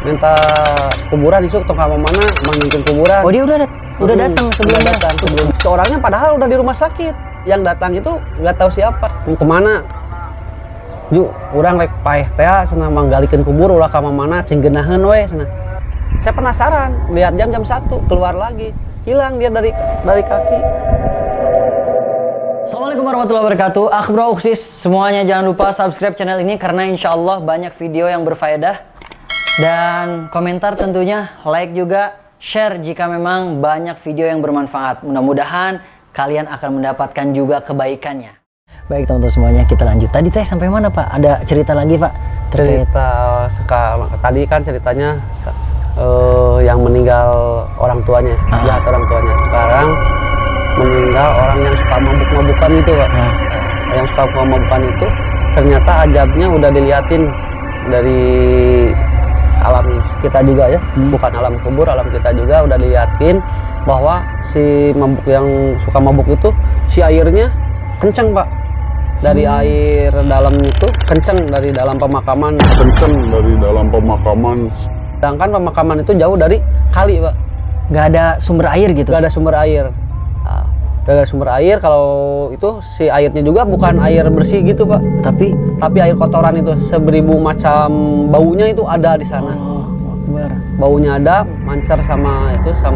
minta kuburan isuk tong kama mana manggilkeun kuburan. Oh, dia udah datang sebelumnya. Sebelum seorangnya padahal udah di rumah sakit. Yang datang itu nggak tahu siapa. Mau kemana? Yuk, urang rek paeh teh cenah manggalikeun kubur ulah ka mana cing geunaheun we cenah. Saya penasaran, lihat jam 1 keluar lagi. Hilang dia dari kaki. Assalamualaikum warahmatullahi wabarakatuh. Bro Uksis, semuanya jangan lupa subscribe channel ini karena insya Allah banyak video yang berfaedah. Dan komentar tentunya, like juga, share jika memang banyak video yang bermanfaat. Mudah-mudahan kalian akan mendapatkan juga kebaikannya. Baik teman-teman semuanya, kita lanjut. Tadi teh sampai mana Pak? Ada cerita lagi Pak? Cerita sekarang, tadi kan ceritanya yang meninggal orang tuanya, jahat orang tuanya. Sekarang meninggal orang yang suka mabuk-mabukan itu Pak. Yang suka mabuk-mabukan itu ternyata ajabnya udah diliatin dari alam kita juga ya, bukan alam kubur, alam kita juga udah diliatin bahwa si mabuk yang suka mabuk itu si airnya kenceng Pak. Dari air dalam itu kenceng dari dalam pemakaman. Sedangkan pemakaman itu jauh dari kali Pak. Nggak ada sumber air gitu? Nggak ada sumber air. Nah, dari sumber air kalau itu si airnya juga bukan air bersih gitu Pak. Tapi air kotoran itu seberibu macam baunya itu ada di sana. Baunya ada, mancar sama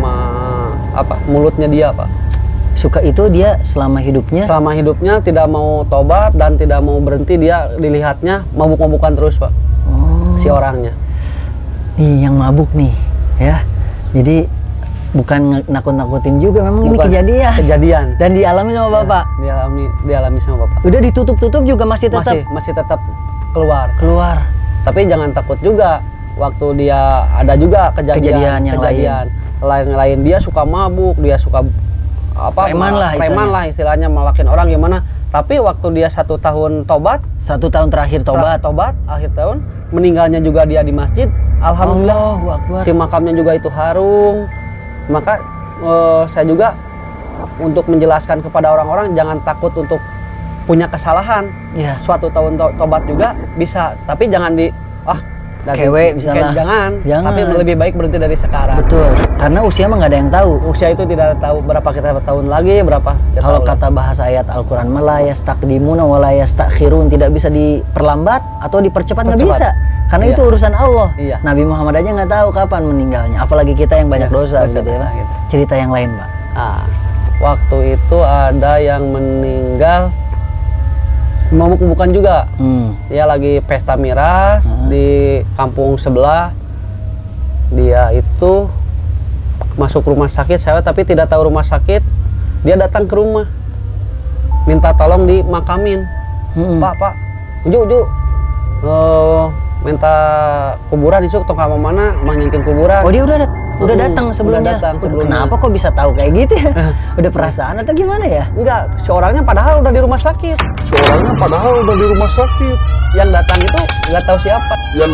apa mulutnya dia Pak. Suka itu dia selama hidupnya tidak mau tobat dan tidak mau berhenti, dia dilihatnya mabuk-mabukan terus Pak. Si orangnya nih yang mabuk nih ya, jadi bukan nakut-nakutin juga, memang bukan. Ini kejadian dan dialami sama Bapak ya, dialami sama Bapak. Udah ditutup-tutup juga masih tetap keluar, tapi jangan takut juga. Waktu dia ada juga kejadian yang lain dia suka mabuk, dia suka preman lah istilahnya malakin orang gimana. Tapi waktu dia 1 tahun tobat, 1 tahun terakhir tobat akhir tahun meninggalnya juga dia di masjid. Alhamdulillah, si makamnya juga itu harum. Maka saya juga untuk menjelaskan kepada orang-orang jangan takut untuk punya kesalahan. Suatu tahun tobat juga bisa, tapi jangan kewe misalnya. Jangan. Tapi lebih baik berhenti dari sekarang. Betul. Karena usia mah nggak ada yang tahu. Usia itu tidak tahu berapa kita tahun lagi, berapa. Kalau kata bahasa ayat Al-Quran, la yastaqdimuna wa la yastakhirun, tidak bisa diperlambat atau dipercepat, nggak bisa. Karena itu urusan Allah. Nabi Muhammad aja nggak tahu kapan meninggalnya. Apalagi kita yang banyak dosa gitu ya. Gitu. Cerita yang lain Pak. Waktu itu ada yang meninggal mabuk-mabukan juga. Dia lagi pesta miras di kampung sebelah. Dia itu masuk rumah sakit tapi tidak tahu rumah sakit. Dia datang ke rumah minta tolong dimakamin. Pak ujuk minta kuburan isuk tong kama mana manggilkeun kuburan. Oh, dia udah datang sebelumnya. Kenapa kok bisa tahu kayak gitu ya? Udah perasaan atau gimana ya? Enggak, seorangnya padahal udah di rumah sakit. Yang datang itu nggak tahu siapa.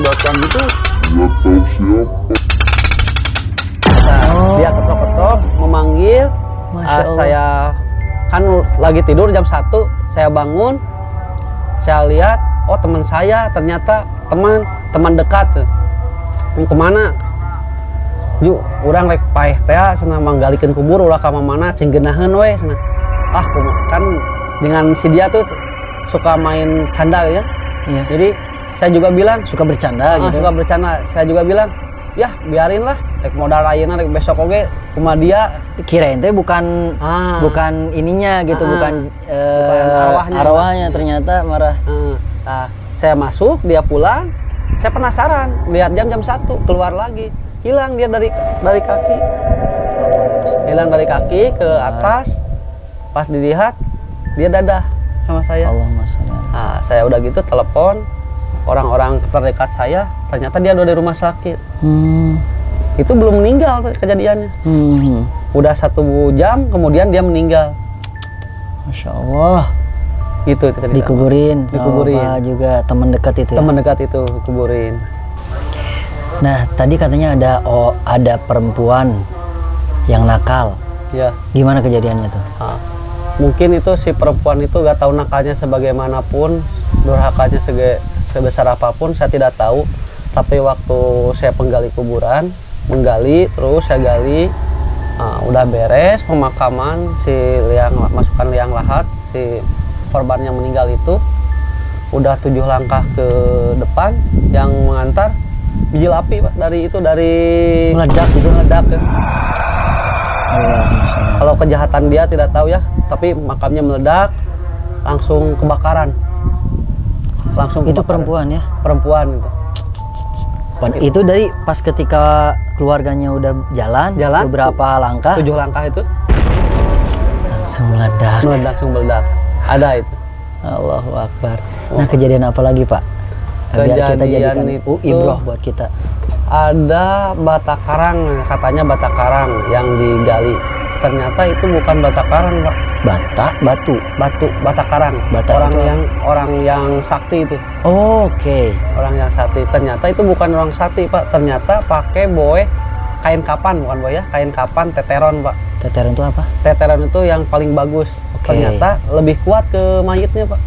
Dia ketok-ketok memanggil. Saya kan lagi tidur jam 1, saya bangun, saya lihat, oh teman saya, ternyata teman dekat. Mau kemana? Yuk, urang rek paeh teh cenah manggalikeun kubur ulah ka mana cing geunaheun we cenah. Kan dengan si dia tuh suka main canda ya. Jadi saya juga bilang suka bercanda gitu. Saya juga bilang, "Ya, biarin lah, rek modal ayeuna rek besok oge kumaha dia." Kirain teh bukan ininya gitu, bukan arwahnya ternyata marah. Saya masuk, dia pulang. Saya penasaran, lihat jam 1 keluar lagi. Hilang dia dari kaki. Hilang dari kaki ke atas. Pas dilihat dia dadah sama saya. Saya udah gitu telepon orang-orang terdekat saya, ternyata dia udah di rumah sakit. Itu belum meninggal kejadiannya. Udah 1 jam kemudian dia meninggal. Masya Allah. Itu dikuburin juga teman dekat itu. Teman dekat itu kuburin. Nah, tadi katanya ada perempuan yang nakal. Ya. Gimana kejadiannya tuh? Mungkin itu si perempuan itu gak tahu nakalnya sebagaimanapun, durhakanya sebesar apapun, saya tidak tahu. Tapi waktu saya penggali kuburan, menggali terus saya gali, udah beres pemakaman si masukkan liang lahat si korban yang meninggal itu, udah 7 langkah ke depan yang mengantar biji api Pak, dari Meledak gitu. meledak ya. Allah, Masya Allah. Kalau kejahatan dia tidak tahu ya, tapi makamnya meledak, langsung kebakaran. Langsung Itu kebakaran. perempuan ya? Perempuan gitu. Itu dari pas ketika keluarganya udah jalan beberapa langkah 7 langkah itu langsung meledak. langsung meledak. Ada itu. Allahu Akbar. Nah, kejadian apa lagi, Pak? Biar kita jadikan itu ibroh buat kita. ada bata karang, katanya bata karang yang digali. Ternyata itu bukan bata karang, Pak. Bata karang. Orang yang sakti itu. Oke. Orang yang sakti. Ternyata itu bukan orang sakti, Pak. Ternyata pakai boe kain kapan, bukan boe ya, kain kapan teteron, Pak. Teteron itu apa? Teteron itu yang paling bagus. Oke. Ternyata lebih kuat ke mayitnya, Pak.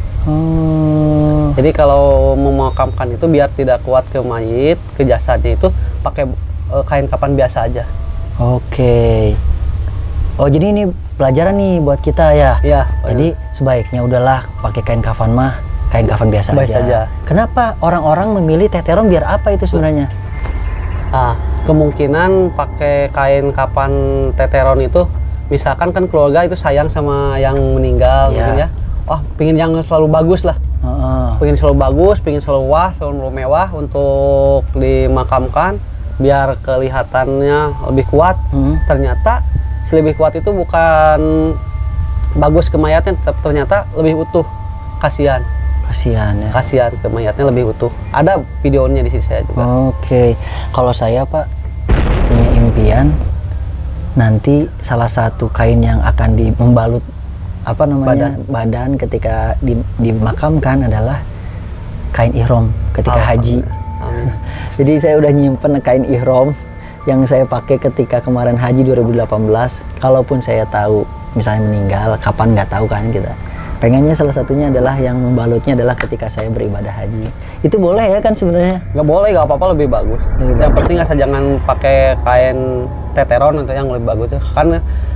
Jadi kalau memakamkan itu biar tidak kuat ke mayit, ke jasadnya itu pakai kain kapan biasa aja. Oke. Oh, jadi ini pelajaran nih buat kita ya. Iya. Jadi sebaiknya udahlah pakai kain kafan mah, kain kafan biasa Biasa aja. Kenapa orang-orang memilih teteron, biar apa itu sebenarnya? Kemungkinan pakai kain kapan teteron itu, misalkan kan keluarga itu sayang sama yang meninggal, Iya. mungkin ya. Wah, pingin yang selalu bagus lah. Pengen selalu bagus, pengen selalu selalu mewah untuk dimakamkan biar kelihatannya lebih kuat. Ternyata si lebih kuat itu bukan bagus ke mayatnya, ternyata lebih utuh. Kasihan Ya. Kasihan ke mayatnya lebih utuh. Ada videonya di sini saya juga. Oke. Kalau saya, Pak, punya impian nanti salah satu kain yang akan membalut badan ketika dimakamkan adalah kain ihram ketika haji. Amin. Jadi saya udah nyimpen kain ihram yang saya pakai ketika kemarin haji 2018. Kalaupun saya tahu misalnya meninggal, kapan nggak tahu kan kita. Pengennya salah satunya adalah yang membalutnya adalah ketika saya beribadah haji. Itu boleh ya kan sebenarnya? Nggak boleh, nggak apa-apa, lebih bagus. Yang penting asal jangan pakai kain teteron itu yang lebih bagus ya. Kan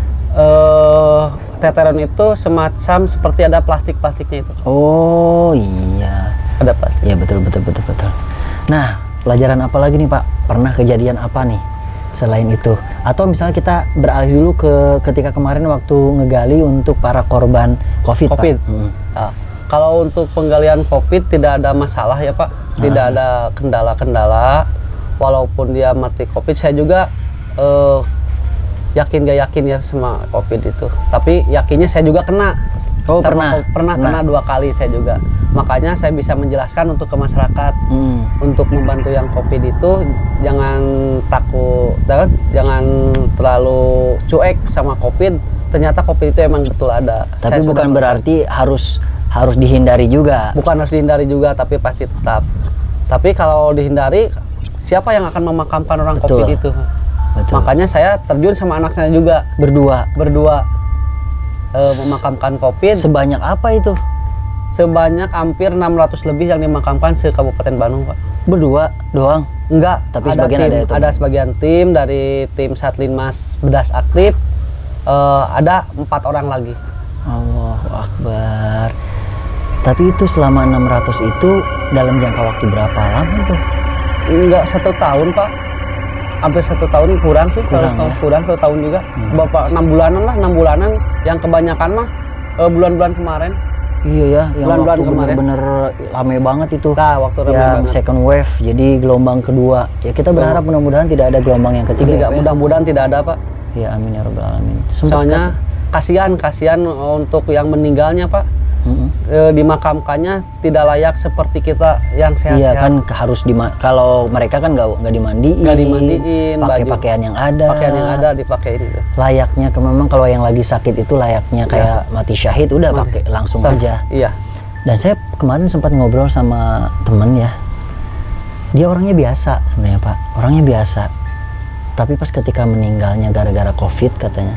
teteron itu semacam seperti ada plastiknya itu. Oh iya. Ada plastik. Iya, betul. Nah, pelajaran apa lagi nih, Pak? Pernah kejadian apa nih selain itu? Atau misalnya kita beralih dulu ke ketika kemarin waktu ngegali untuk para korban COVID. Pak. Kalau untuk penggalian COVID tidak ada masalah ya, Pak. Tidak ada kendala-kendala. Walaupun dia mati COVID, saya juga yakin gak yakin ya sama COVID itu. Tapi yakinnya saya juga kena. Oh, pernah kena 2 kali saya juga. Makanya saya bisa menjelaskan untuk ke masyarakat, untuk membantu yang COVID itu jangan takut, jangan terlalu cuek sama COVID. Ternyata COVID itu emang betul ada. Tapi saya bukan berarti harus dihindari juga. Bukan harus dihindari juga, tapi pasti tetap. Tapi kalau dihindari, siapa yang akan memakamkan orang COVID itu? Betul. Makanya saya terjun sama anak saya juga. Berdua. Memakamkan COVID. Sebanyak apa itu? Sebanyak hampir 600 lebih yang dimakamkan se-Kabupaten Bandung, Pak. Berdua doang? Enggak, tapi sebagian tim, ada itu. Ada sebagian tim dari tim Satlinmas Bedas Aktif. Ada 4 orang lagi. Allahu Akbar. Tapi itu selama 600 itu dalam jangka waktu berapa lama tuh? Enggak 1 tahun, Pak. Hampir 1 tahun kurang sih. Kurang 1 tahun juga. Bapak 6 bulanan lah, 6 bulanan. Yang kebanyakan mah bulan-bulan kemarin. Iya ya, yang bulan-bulan waktu bener-bener rame banget itu. Nah, waktu rame banget. Second wave, jadi gelombang kedua. Ya kita berharap mudah-mudahan tidak ada gelombang yang ketiga. Mudah-mudahan tidak ada, Pak. Ya amin ya rabbal alamin. Soalnya kasihan untuk yang meninggalnya, Pak. Dimakamkannya tidak layak seperti kita yang sehat-sehat. Iya kan, harus kalau mereka kan nggak dimandiin, pakai pakaian yang ada, dipakai itu. Layaknya memang kalau yang lagi sakit itu layaknya kayak mati syahid, udah pakai langsung aja. Iya. Dan saya kemarin sempat ngobrol sama temen ya, dia orangnya biasa sebenarnya, Pak, orangnya biasa. Tapi pas ketika meninggalnya gara-gara COVID katanya,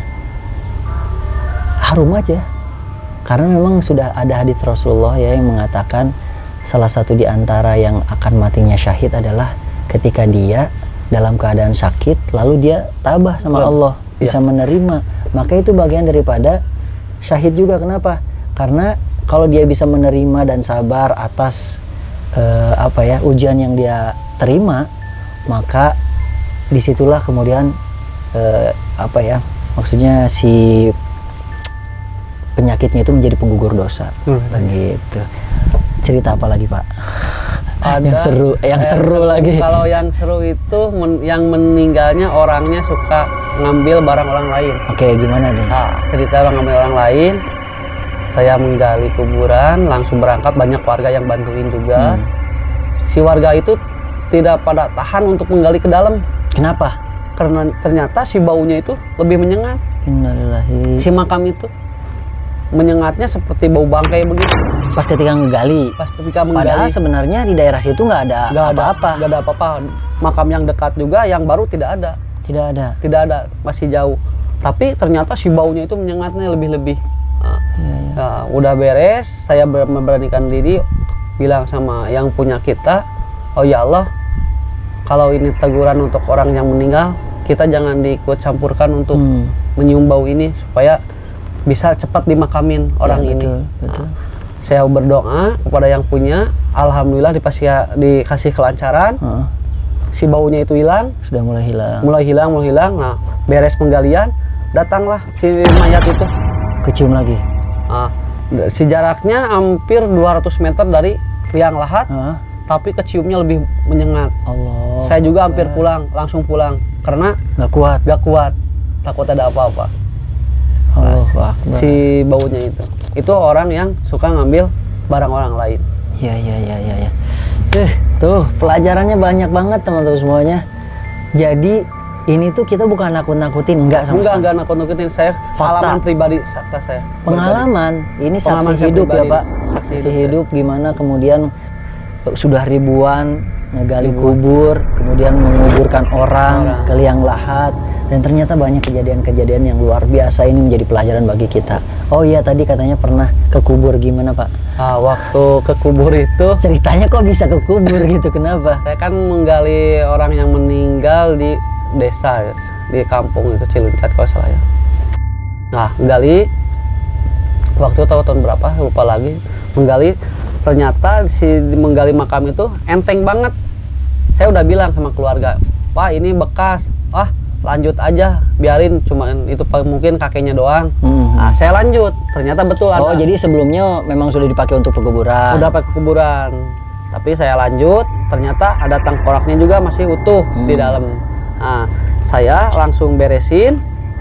harum aja. Karena memang sudah ada hadits Rasulullah ya yang mengatakan salah satu di antara yang akan matinya syahid adalah ketika dia dalam keadaan sakit lalu dia tabah sama Allah, bisa menerima. Maka itu bagian daripada syahid juga. Kenapa? Karena kalau dia bisa menerima dan sabar atas ujian yang dia terima, maka disitulah kemudian maksudnya si penyakitnya itu menjadi penggugur dosa. Gitu. Cerita apa lagi, Pak? Ada yang seru lagi. Kalau yang seru itu yang meninggalnya orangnya suka ngambil barang orang lain. Oke, gimana nih? Cerita orang ngambil orang lain. Saya menggali kuburan, langsung berangkat, banyak warga yang bantuin juga. Si warga itu tidak pada tahan untuk menggali ke dalam. Kenapa? Karena ternyata si baunya itu lebih menyengat. Innalillahi. Si makam itu menyengatnya seperti bau bangkai begitu. Pas ketika menggali. Padahal sebenarnya di daerah situ nggak ada apa-apa. Nggak ada apa-apa. Makam yang dekat juga, yang baru tidak ada. Tidak ada, masih jauh. Tapi ternyata si baunya itu menyengatnya lebih-lebih. Nah, udah beres, saya memberanikan diri bilang sama yang punya kita, oh ya Allah, kalau ini teguran untuk orang yang meninggal, kita jangan diikut campurkan untuk menyium bau ini supaya bisa cepat dimakamin orang ini. Betul. Saya berdoa kepada yang punya, alhamdulillah dikasih kelancaran. Si baunya itu hilang, sudah mulai hilang. Nah, beres penggalian, datanglah si mayat itu. Kecium lagi. Si jaraknya hampir 200 meter dari liang lahat, tapi keciumnya lebih menyengat. Allah. Saya juga hampir langsung pulang karena nggak kuat, takut ada apa-apa. Si baunya itu orang yang suka ngambil barang orang lain. Iya. Tuh pelajarannya banyak banget teman-teman semuanya. Jadi ini tuh kita bukan nakut-nakutin, enggak nakut-nakutin. Saya pengalaman pribadi saya. Pengalaman, ini saksi hidup ya Pak. Saksi hidup gimana kemudian sudah ribuan ngegali kubur, kemudian menguburkan orang ke liang lahat, dan ternyata banyak kejadian-kejadian yang luar biasa. Ini menjadi pelajaran bagi kita. Oh iya, tadi katanya pernah ke kubur, gimana Pak? Waktu ke kubur itu ceritanya kok bisa ke kubur gitu, kenapa? Saya kan menggali orang yang meninggal di desa, di kampung itu Ciluncat kalau salah ya. Nah, menggali waktu tahun berapa lupa lagi, menggali ternyata menggali makam itu enteng banget. Saya udah bilang sama keluarga, Pak ini bekas, lanjut aja, biarin, cuman itu mungkin kakeknya doang. Nah, saya lanjut, ternyata betul ada. Oh, jadi sebelumnya memang sudah dipakai untuk pekuburan? Udah pakai kuburan, tapi saya lanjut, ternyata ada tengkoraknya juga masih utuh di dalam. Nah, saya langsung beresin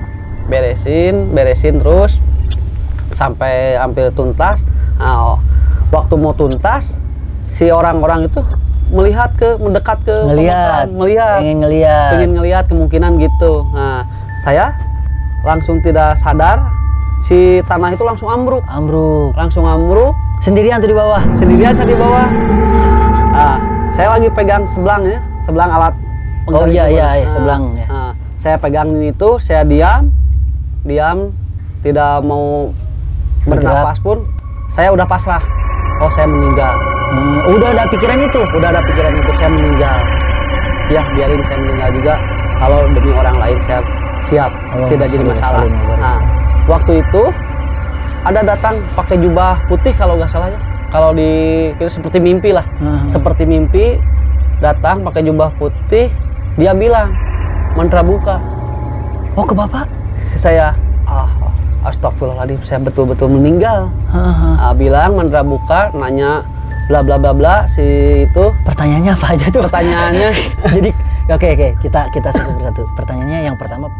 terus sampai hampir tuntas. Nah, waktu mau tuntas, si orang-orang itu mendekat ke pengen ngelihat kemungkinan gitu. Nah, saya langsung tidak sadar, si tanah itu langsung ambruk. Sendirian tuh di bawah? Sendirian saya di bawah. Nah, saya lagi pegang sebelang alat. Oh iya, sebelang ya. Nah, saya pegang itu, saya diam, tidak mau bernapas pun. Saya udah pasrah. Oh, saya meninggal. Udah ada pikiran itu? Udah ada pikiran itu, saya meninggal. Ya, biarin saya meninggal juga. Kalau demi orang lain saya siap, tidak jadi masalah. Nah, waktu itu ada datang pakai jubah putih kalau nggak salah ya. Kalau seperti mimpi lah. Seperti mimpi, datang pakai jubah putih, dia bilang, mantra buka. Oh, ke Bapak? Saya, astagfirullahaladzim, saya betul-betul meninggal. Bilang mantra buka, nanya bla bla bla bla, si itu. Pertanyaannya apa aja tuh? Pertanyaannya jadi oke, kita satu persatu. Pertanyaannya yang pertama,